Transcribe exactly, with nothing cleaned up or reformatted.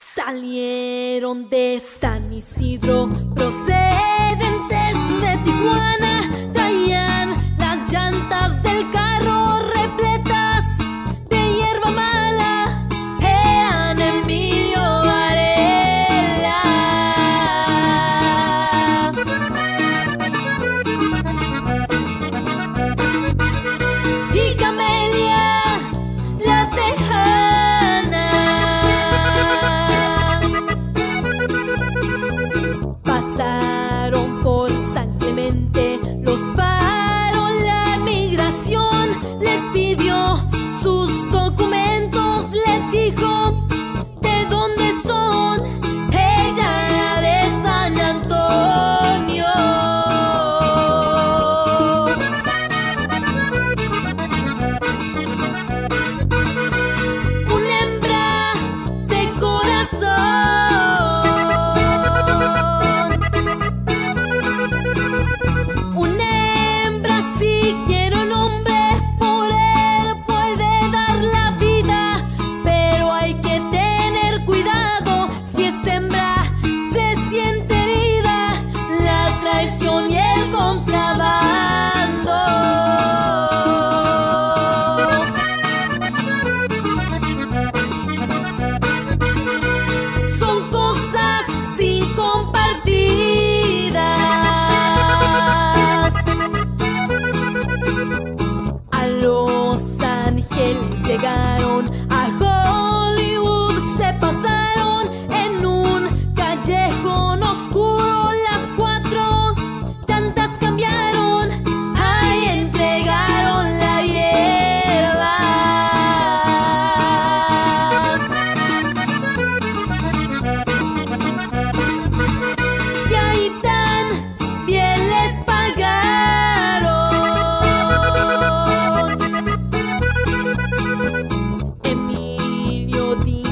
Salieron de San Isidro, procedentes de Tijuana, traían las llantas del carro repletas de hierba mala, eran Emilio Varela y Camelia la Tejana. Pasaron por San Clemente, los paró la migración, les pidió sus documentos, les dijo de dónde son, ella era de San Antonio. Una hembra de corazón, una hembra si quiere un hombre, por él puede dar la vida, pero hay que tener cuidado, si es hembra se siente herida, la traición y el contrabando. Son cosas incompartidas. A Los Ángeles llegaron, a Hollywood se pasaron, en un callejón oscuro las cuatro llantas cambiaron, ahí entregaron la hierba. Y ahí también les pagaron. Emilio dijo